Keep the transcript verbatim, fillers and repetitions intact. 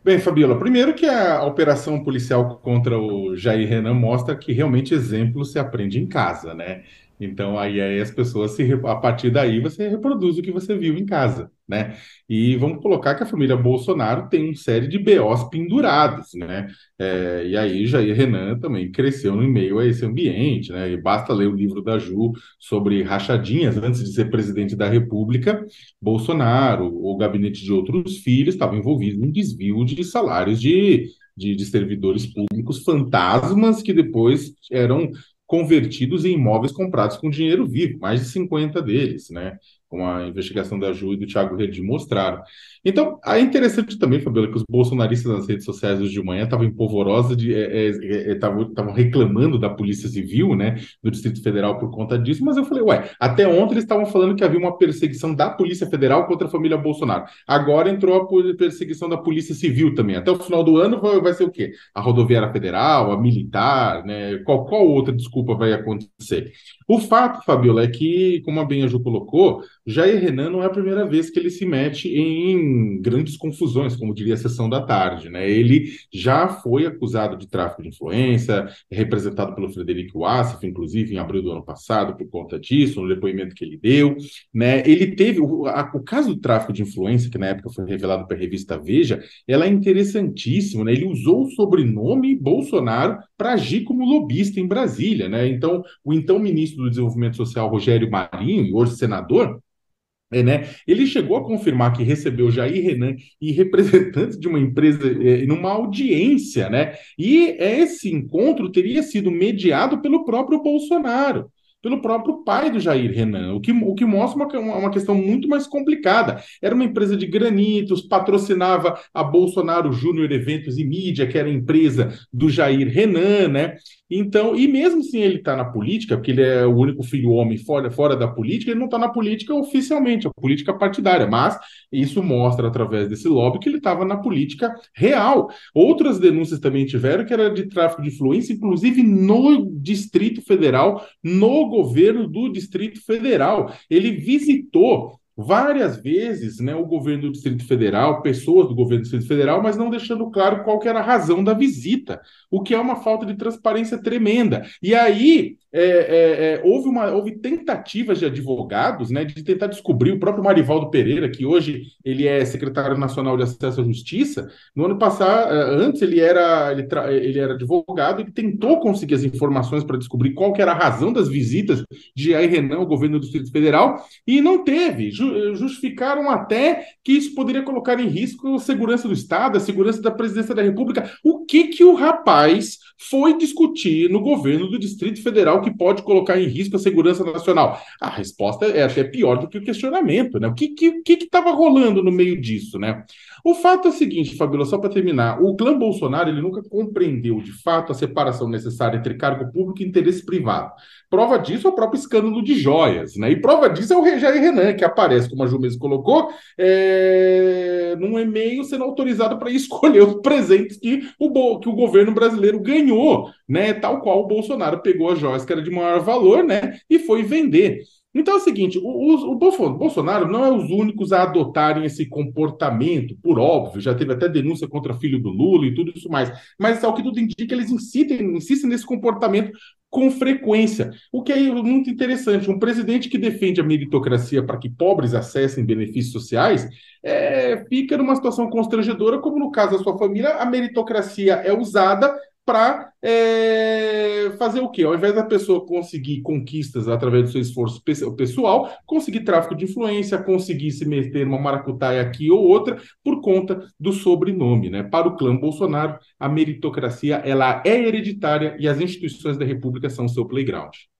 Bem, Fabiola, primeiro que a operação policial contra o Jair Renan mostra que realmente exemplo se aprende em casa, né? Então aí, aí as pessoas se re- a partir daí você reproduz o que você viu em casa, né? E vamos colocar que a família Bolsonaro tem uma série de B Os pendurados, né? É, e aí Jair Renan também cresceu em meio a esse ambiente, né? E basta ler o livro da Ju sobre rachadinhas antes de ser presidente da República. Bolsonaro, o gabinete de outros filhos, estava envolvido em desvio de salários de, de, de servidores públicos fantasmas que depois eram convertidos em imóveis comprados com dinheiro vivo, mais de cinquenta deles, né? Como a investigação da Ju e do Thiago Rede mostraram. Então, é interessante também, Fabiola, que os bolsonaristas nas redes sociais hoje de manhã estavam em polvorosa de estavam reclamando da Polícia Civil, né, do Distrito Federal por conta disso, mas eu falei, ué, até ontem eles estavam falando que havia uma perseguição da Polícia Federal contra a família Bolsonaro. Agora entrou a perseguição da Polícia Civil também. Até o final do ano vai, vai ser o quê? A rodoviária federal, a militar, né? Qual, qual outra desculpa vai acontecer? O fato, Fabiola, é que, como a Benja colocou, Jair Renan não é a primeira vez que ele se mete em grandes confusões, como diria a sessão da tarde, né? Ele já foi acusado de tráfico de influência, representado pelo Frederico Wassef, inclusive em abril do ano passado, por conta disso, no depoimento que ele deu, né? Ele teve o, a- o caso do tráfico de influência, que na época foi revelado pela revista Veja, ela é interessantíssima, né? Ele usou o sobrenome Bolsonaro para agir como lobista em Brasília, né? Então, o então ministro do Desenvolvimento Social, Rogério Marinho, hoje senador, é, né? Ele chegou a confirmar que recebeu Jair Renan e representantes de uma empresa é, numa audiência, né? E esse encontro teria sido mediado pelo próprio Bolsonaro, pelo próprio pai do Jair Renan, o que, o que mostra uma, uma questão muito mais complicada. Era uma empresa de granitos, patrocinava a Bolsonaro Júnior Eventos e Mídia, que era a empresa do Jair Renan, né? Então, e mesmo sem ele estar na política, porque ele é o único filho homem fora, fora da política, ele não está na política oficialmente, a política partidária, mas isso mostra, através desse lobby, que ele estava na política real. Outras denúncias também tiveram que era de tráfico de influência, inclusive no Distrito Federal, no governo do Distrito Federal. Ele visitou várias vezes, né, o governo do Distrito Federal, pessoas do governo do Distrito Federal, mas não deixando claro qual que era a razão da visita, o que é uma falta de transparência tremenda. E aí é, é, é, houve, uma, houve tentativas de advogados, né, de tentar descobrir, o próprio Marivaldo Pereira, que hoje ele é secretário nacional de acesso à justiça, no ano passado, antes ele era, ele, ele era advogado, ele tentou conseguir as informações para descobrir qual que era a razão das visitas de Jair Renan ao governo do Distrito Federal, e não teve. Justificaram até que isso poderia colocar em risco a segurança do Estado, a segurança da presidência da República. O que que o rapaz foi discutir no governo do Distrito Federal que pode colocar em risco a segurança nacional? A resposta é até pior do que o questionamento, né? O que que que estava rolando no meio disso, né? O fato é o seguinte, Fabíola, só para terminar, o clã Bolsonaro ele nunca compreendeu de fato a separação necessária entre cargo público e interesse privado. Prova disso é o próprio escândalo de joias, né? E prova disso é o Jair Renan, que aparece, como a Ju mesmo colocou, é... num e-mail sendo autorizado para escolher os presentes que o, que o governo brasileiro ganhou, né? Tal qual o Bolsonaro pegou as joias que era de maior valor, né? E foi vender. Então é o seguinte, o, o, o Bolsonaro não é os únicos a adotarem esse comportamento, por óbvio, já teve até denúncia contra filho do Lula e tudo isso mais, mas ao que tudo indica, eles insistem, insistem nesse comportamento com frequência, o que é muito interessante. Um presidente que defende a meritocracia para que pobres acessem benefícios sociais é, fica numa situação constrangedora, como no caso da sua família, a meritocracia é usada para é, fazer o quê? Ao invés da pessoa conseguir conquistas através do seu esforço pessoal, conseguir tráfico de influência, conseguir se meter uma maracutaia aqui ou outra por conta do sobrenome, né? Para o clã Bolsonaro, a meritocracia ela é hereditária e as instituições da República são seu playground.